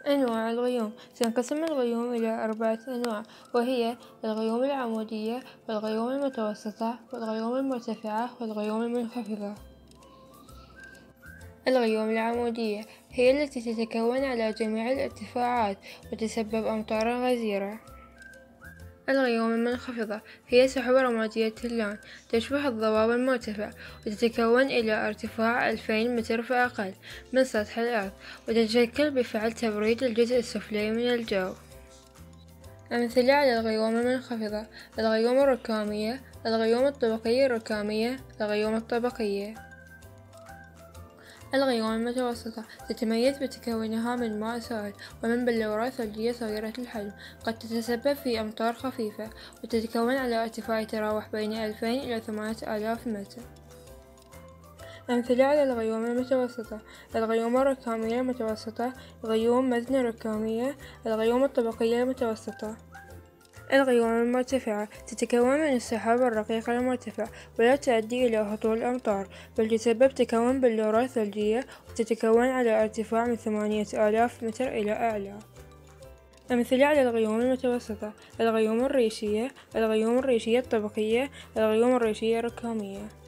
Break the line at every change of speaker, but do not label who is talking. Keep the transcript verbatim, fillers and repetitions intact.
أنواع الغيوم. تنقسم الغيوم إلى أربعة أنواع، وهي الغيوم العمودية، والغيوم المتوسطة، والغيوم المرتفعة، والغيوم المنخفضة. الغيوم العمودية هي التي تتكون على جميع الارتفاعات وتسبب أمطارا غزيرة. الغيوم المنخفضة هي سحب رمادية اللون تشبه الضباب المرتفع، وتتكون إلى ارتفاع ألفين متر فأقل من سطح الأرض، وتتشكل بفعل تبريد الجزء السفلي من الجو. أمثلة على الغيوم المنخفضة: الغيوم الركامية، الغيوم الطبقية الركامية، الغيوم الطبقية. الغيوم المتوسطة تتميز بتكونها من ماء سائل ومن بلورات ثلجية صغيرة الحجم، قد تتسبب في أمطار خفيفة، وتتكون على ارتفاع يتراوح بين ألفين إلى ثمانية آلاف متر. أمثلة على الغيوم المتوسطة: الغيوم الركامية المتوسطة، غيوم مزن ركامية، الغيوم الطبقية المتوسطة. الغيوم المرتفعة تتكون من السحاب الرقيق المرتفع، ولا تؤدي إلى هطول أمطار، بل تسبب تكون بلورات ثلجية، وتتكون على ارتفاع من ثمانية آلاف متر إلى أعلى. أمثلة على الغيوم المتوسطة: الغيوم الريشية، الغيوم الريشية الطبقية، الغيوم الريشية الركامية.